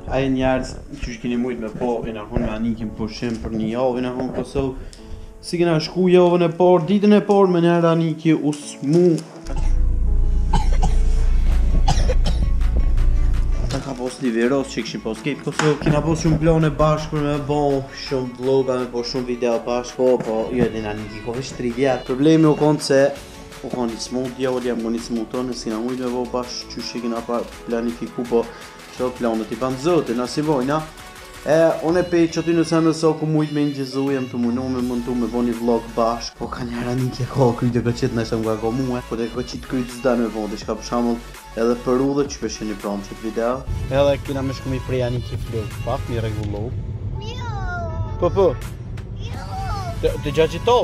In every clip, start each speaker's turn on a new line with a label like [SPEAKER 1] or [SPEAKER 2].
[SPEAKER 1] Ai njerëz që keni mujt me po, e na hon me anikin pushim për një javë në hon Kosovë. Si kena shku javën e parë, ditën e parë me njerë aniki u smu. Ata ka pos një virus që këshin pos kejtë Kosovë. Kena pos shumë plane bashkë për me bo shumë vloga, me po shumë video bashkë. Po, jo edhe në aniki, ko veç 3 vjetë. Problemi u konë se u konë një smut, djavë jam konë një smut tonë, si na mujt me bo bashkë që shi kena planifiku, po që planet i banë zote, na si bojna. Unë e pej që aty nëse nëso ku mujt me njëzu, jem të mujnu me mëndu me bo një vlog bashk. Po ka njëra një kje ka kryt e ka qitë nështë nga ka muhe. Po të ka qitë kryt zda me bo, dhe shka për shamull edhe për u dhe që peshe një pramë qëtë video. Edhe kina me shku mi preja një kje flok, pak mi regullu. Po. Të gjatë qito?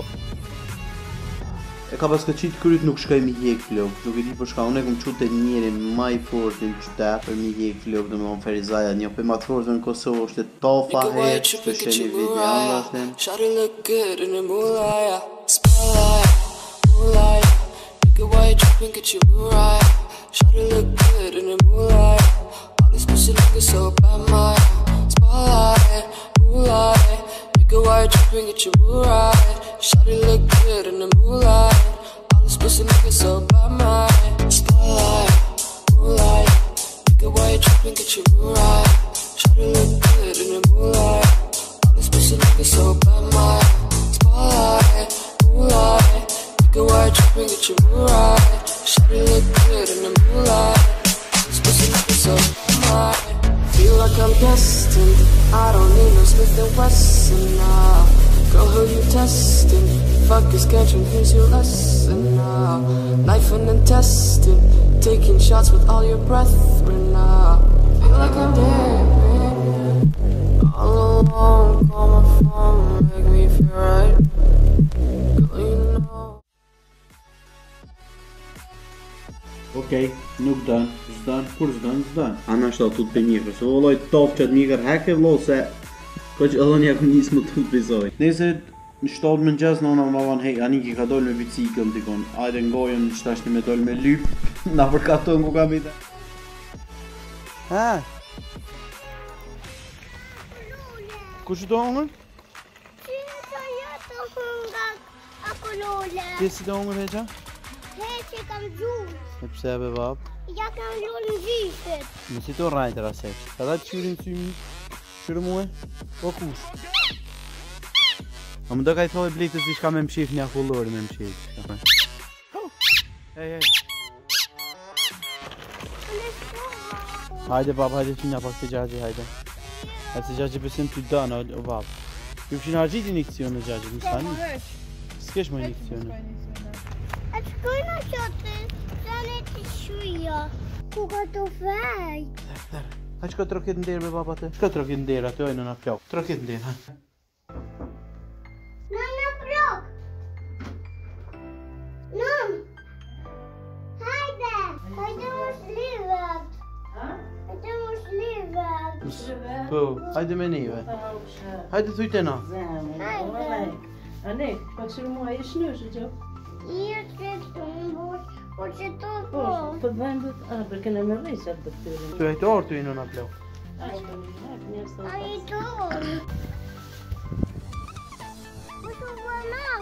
[SPEAKER 1] E ka pas ka qitë kryt nuk shkaj mi hjek flok, nuk e di për shka, unë e kom qute njeri maj fort në qytet për mi hjek flok dhe me on Ferizaja, një për matë fort në Kosovë është e tofa hek, për sheni video në rashtin.
[SPEAKER 2] Shawty look good in the moonlight, spotlight, moonlight. Nigga, why you tripping, get you right. Shawty look good in the moonlight. All these pussy niggas so bad, my spotlight, moonlight. Nigga, why you tripping, get you right. Shawty look good in the moonlight. All these pussy niggas so bad, my spotlight, moonlight. Nigga, why you tripping, get you right. Shawty look good in the moonlight. All these pussy niggas so bad, my spotlight, moonlight. Nigga, why you tripping, get you right. Shawty look good in the moonlight. All these pussy niggas so bad, my. Feel like I'm destined. I don't need no Smith & Wesson now. Girl, who you testing? Fuck is catching, here's your lesson now. Knife and intestine, taking shots with all your brethren now. Feel like I'm dead, all alone, call my phone, make me feel right. Girl, you know.
[SPEAKER 1] Okej, nuk dën, zdan, kur zdan. Ana është atut për mikër, se vëlloj top që të mikër heke vlo se ko që edhe një njës më të bizoj. Nese në 7 mëngjes në ona më van hej, Aniki ka dollë me bicikl dikon. Ajde ngojën që tashti me dollë me lyp, na përkaton ku kam ide. Ha? Ku që do hongër? Ti si do hongër heqa?
[SPEAKER 3] Heqe kam gjurë.
[SPEAKER 1] E pse e be bab?
[SPEAKER 3] Ja kam lullë në gjishtet.
[SPEAKER 1] Në si to rajtë raseq. Ka da qyrin të symi? Qyrë muhe? O kush? A më do ka i thoi blitës di shka me më shif një akullori me më shif. Hej. Hajde bab, hajde që një pak të gjagji, hajde. Hajde se gjagji besim të dënë, o bab. Ju pëshin argjit injekcion në gjagji, në sani? S'kesh më injekcione.
[SPEAKER 3] A të kujnë qëtë, zane të shuja. Ku ka të fejt?
[SPEAKER 1] Ha që ka troket në derë me baba të? Shka troket në derë atë ojë në plok? Troket në derë, ha?
[SPEAKER 3] Në plok! Nëm! Hajde! Hajde më shlivet! Hajde më shlivet!
[SPEAKER 1] Po, hajde me nive. Hajde thuj të na.
[SPEAKER 3] Hajde!
[SPEAKER 4] Anek, pa që mua i shnushë që?
[SPEAKER 3] I që të më po që të po.
[SPEAKER 4] Po të vendit, për këne me rrisat të këtyrin.
[SPEAKER 1] Tu e të orë të i në në plok.
[SPEAKER 3] A i të orë. Po të vëna.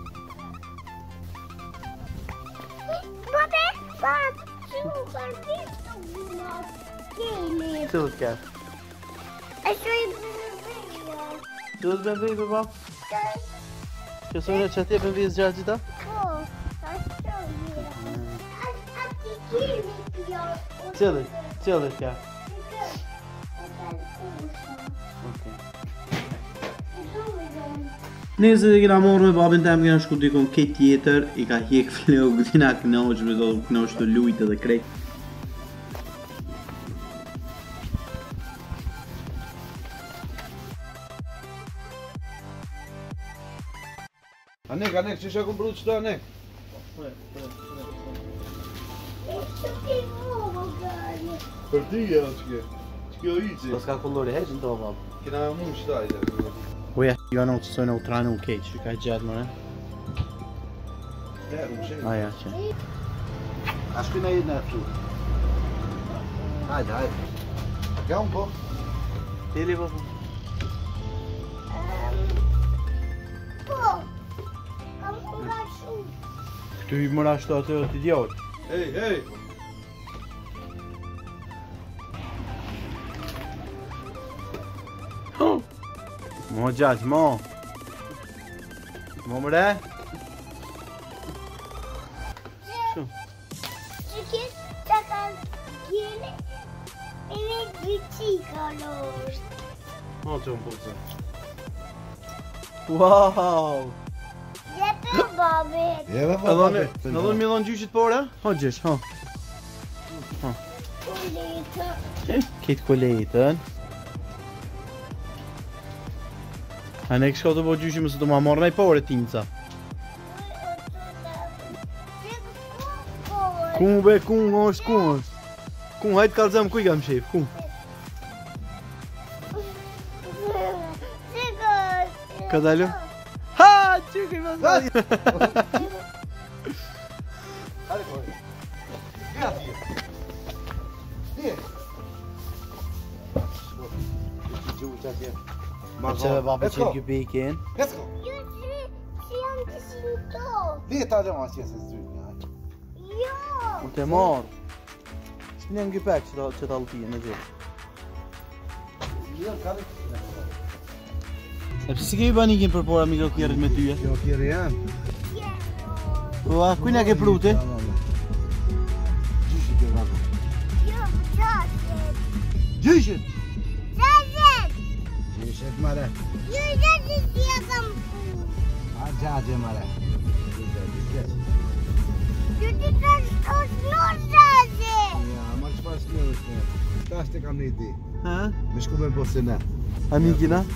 [SPEAKER 3] Babe, bab, që u kërpit të vëna. Kejli.
[SPEAKER 1] Cilët kërë?
[SPEAKER 3] E që i bërëveja.
[SPEAKER 1] Cilët ben vej për bab? Që sojnë që atje ben vejës gjatë gjitha?
[SPEAKER 3] Po, a që vëja. A ti kiri pjo.
[SPEAKER 1] Cilët kërë? Nëse dhe kena morë me babin tem kena shku dikon këtë tjetër, i ka hjek flok, dina knoq, me do knoq të lujtë dhe krejt.
[SPEAKER 5] Anek, që shë ku mbru qëta, Anek? Për ty e në që ke? Që ke o ici?
[SPEAKER 1] Pas ka kullori heqë në to, bab.
[SPEAKER 5] Kena mu qëta i dhe.
[SPEAKER 1] Uja, jo në që sojnë u trajnë u keq, që ka gjatë më, ne? Aja, që.
[SPEAKER 5] A shkina jetë në e fru. Hajde. Ka unë po?
[SPEAKER 1] Tele vad?
[SPEAKER 3] Po. Kam urashu.
[SPEAKER 1] Du må da stå til idiot.
[SPEAKER 5] Hey, hey!
[SPEAKER 1] Må judge må. Må med det? Şu.
[SPEAKER 3] Çünkü sakal yeni eve geçiyorlar.
[SPEAKER 5] Ha John Bolton.
[SPEAKER 1] Wow.
[SPEAKER 3] Yeter babet.
[SPEAKER 5] Ja,
[SPEAKER 1] Nadal Milan gjyqit på det? Ha gjesh, ha. Kitë koletën. A ne këshka të po gjyqim se të ma marrë nej pare tinca. Ku be, ku është, ku është? Ku, hajtë kalzëm, ku I kam shef, ku? Ka dalu? Ha, çukur mas vadi.
[SPEAKER 5] Hadi koy. Gel diye. Diye.
[SPEAKER 1] Çeve baba çelgi beken.
[SPEAKER 5] Let's go. Diye tacım açıyorsunuz dünya.
[SPEAKER 3] Ja.
[SPEAKER 1] Och det är mar. Spinner gypek så det alltid är det. Jag ska bara ingen på våra mikrokjöret med du.
[SPEAKER 5] Jag kör igen.
[SPEAKER 1] Och quindi che plute?
[SPEAKER 5] Gülşen.
[SPEAKER 3] Zaten.
[SPEAKER 5] Gülşen mara.
[SPEAKER 3] Yüzde diyeceğim.
[SPEAKER 5] Acı mara.
[SPEAKER 3] Yüzde koşuyor zaten.
[SPEAKER 5] Ja, maar het was niet eens. Dat is de kan niet die.
[SPEAKER 1] Ha?
[SPEAKER 5] Misschien ben ik bossen na.
[SPEAKER 1] Amigina?
[SPEAKER 3] Ja,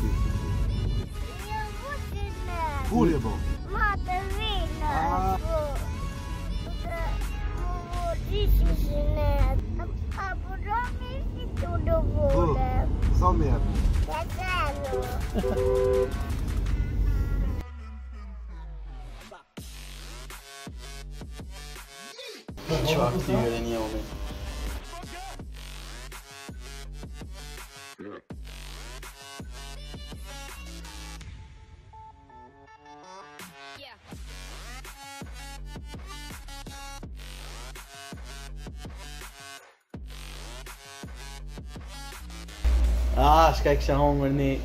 [SPEAKER 3] wat is het?
[SPEAKER 5] Voetbal.
[SPEAKER 3] Materina.
[SPEAKER 5] Som är.
[SPEAKER 1] Hiç vakti öğreniyor oğlum. Ah, kijk zijn honger niet.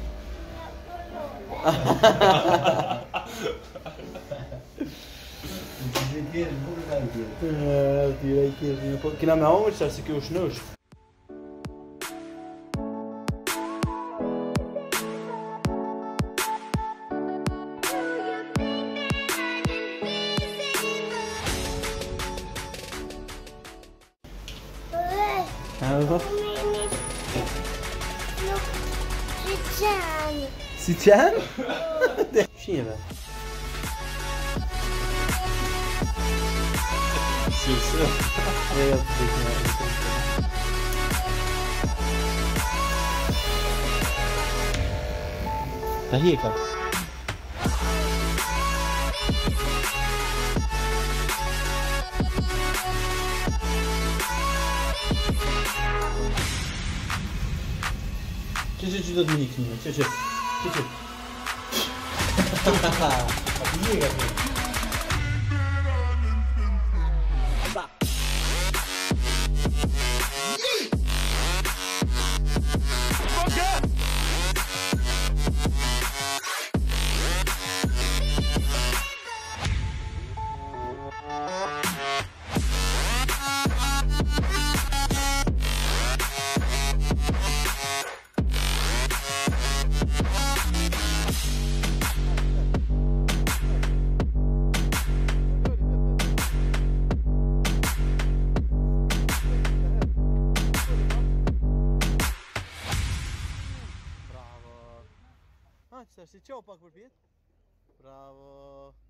[SPEAKER 1] Kina me honger sa se kjo shnosh. Si tjen? Shije be. Si. Ja, Ta heka. Czy do mnie knie, czy. Bravo. Ah, sta si ciao pak për pjet. Bravo.